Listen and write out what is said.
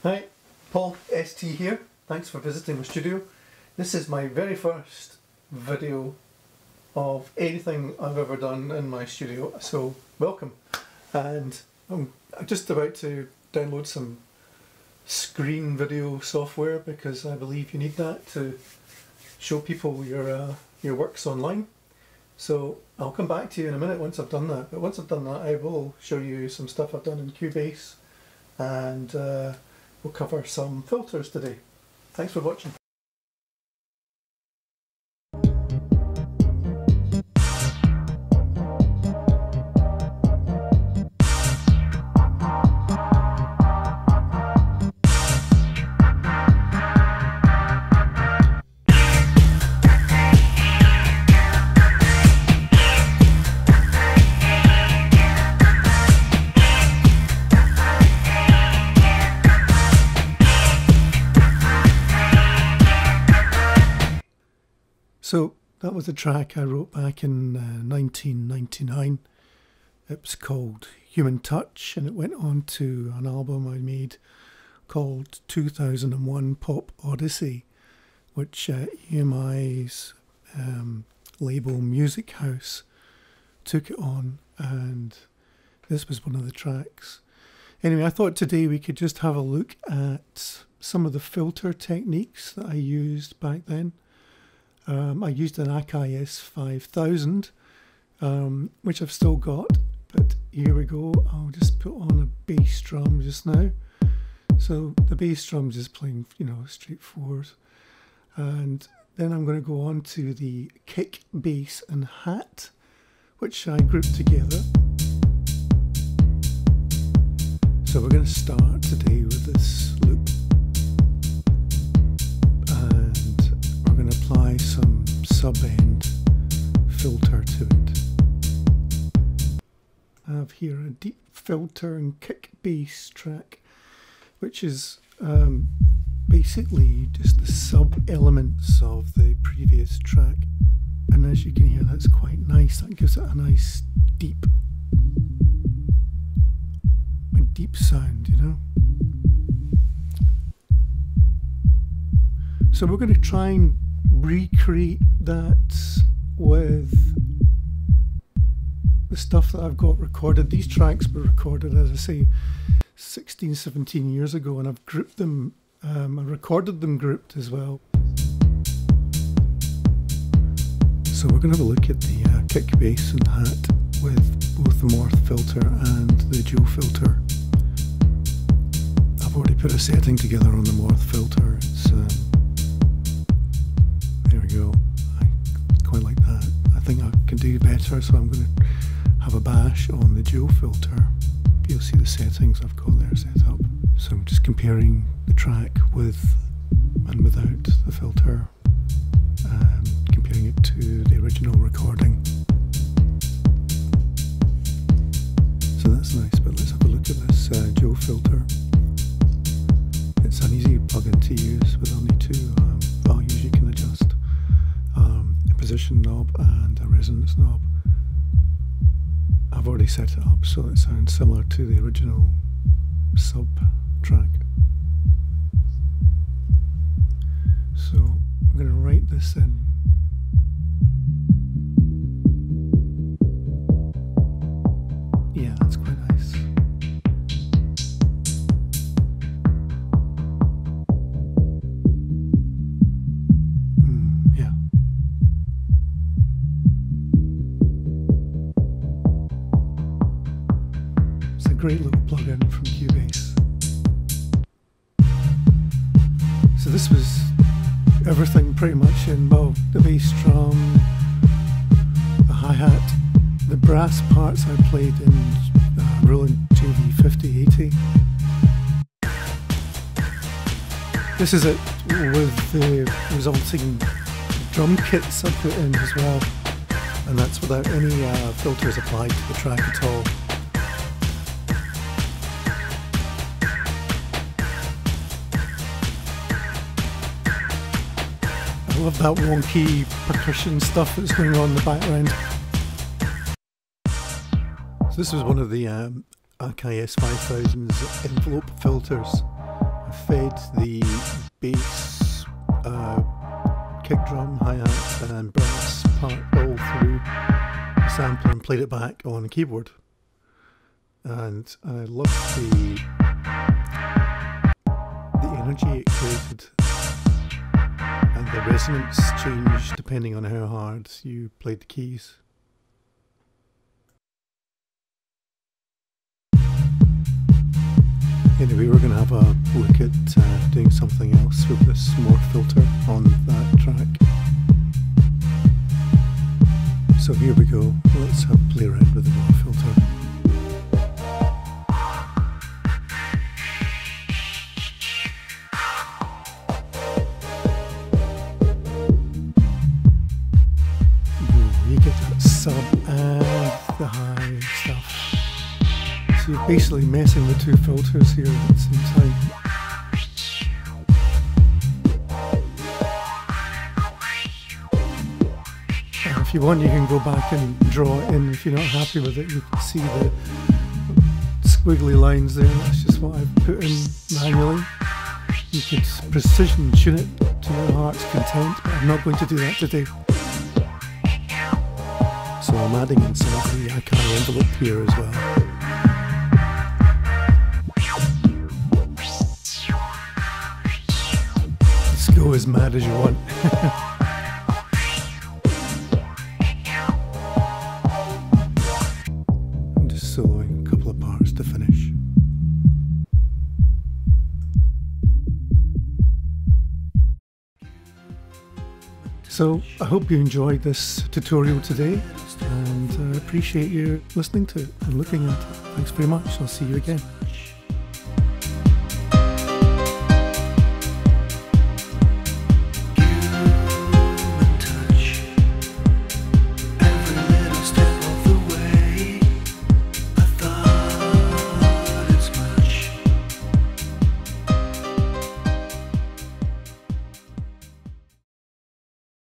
Hi, Paul ST here. Thanks for visiting my studio. This is my very first video of anything I've ever done in my studio, so welcome. And I'm just about to download some screen video software because I believe you need that to show people your works online. So I'll come back to you in a minute once I've done that. But once I've done that, I will show you some stuff I've done in Cubase, and we'll cover some filters today. Thanks for watching. So that was a track I wrote back in 1999. It was called Human Touch, and it went on to an album I made called 2001 Pop Odyssey, which EMI's label Music House took it on, and this was one of the tracks. Anyway, I thought today we could just have a look at some of the filter techniques that I used back then. I used an AKAI 5000, which I've still got, but here we go. I'll just put on a bass drum just now. So the bass drum's just playing, straight fours. And then I'm going to go on to the kick, bass and hat, which I grouped together. So we're going to start today with this loop. Apply some sub-end filter to it. I have here a deep filter and kick bass track, which is basically just the sub-elements of the previous track, and as you can hear, that's quite nice. That gives it a nice deep sound, So we're going to try and recreate that with the stuff that I've got recorded. These tracks were recorded, as I say, 16, 17 years ago, and I've grouped them, I recorded them grouped as well. So we're going to have a look at the kick, bass and hat with both the Morph filter and the dual filter. I've already put a setting together on the Morph filter. It's there we go. I quite like that. I think I can do better, so I'm going to have a bash on the dual filter. You'll see the settings I've got there set up. So I'm just comparing the track with and without the filter, comparing it to the original recording. So that's nice, but let's have a look at this dual filter. It's an easy plugin to use with only two values you can adjust. A position knob and a resonance knob. I've already set it up so it sounds similar to the original sub track. So I'm going to write this in. Yeah, that's quite nice. Yeah. It's a great little plugin from Cubase. So this was everything pretty much in, well, the bass drum, the hi-hat, the brass parts I played in Roland JV5080. This is it with the resulting drum kits I put in as well, and that's without any filters applied to the track at all. I love that wonky percussion stuff that's going on in the background. So this was one of the AKAI 5000's envelope filters. I fed the bass, kick drum, hi-hat and brass part all through the sampler and played it back on a keyboard. And I loved the energy it created, and the resonance changed depending on how hard you played the keys. Anyway, we're going to have a look at doing something else with this Morph filter on that track. So here we go, let's have a play around with the Morph filter. You get that sub and the high stuff. So you're basically messing with two filters here at the same time. And if you want, you can go back and draw it in. If you're not happy with it, you can see the squiggly lines there. That's just what I've put in manually. You could precision tune it to your heart's content, but I'm not going to do that today. So I'm adding in some of the AKAI envelope here as well. Let's go as mad as you want. I'm just soloing a couple of parts to finish. So I hope you enjoyed this tutorial today, and I appreciate you listening to it and looking at it. Thanks very much. I'll see you again.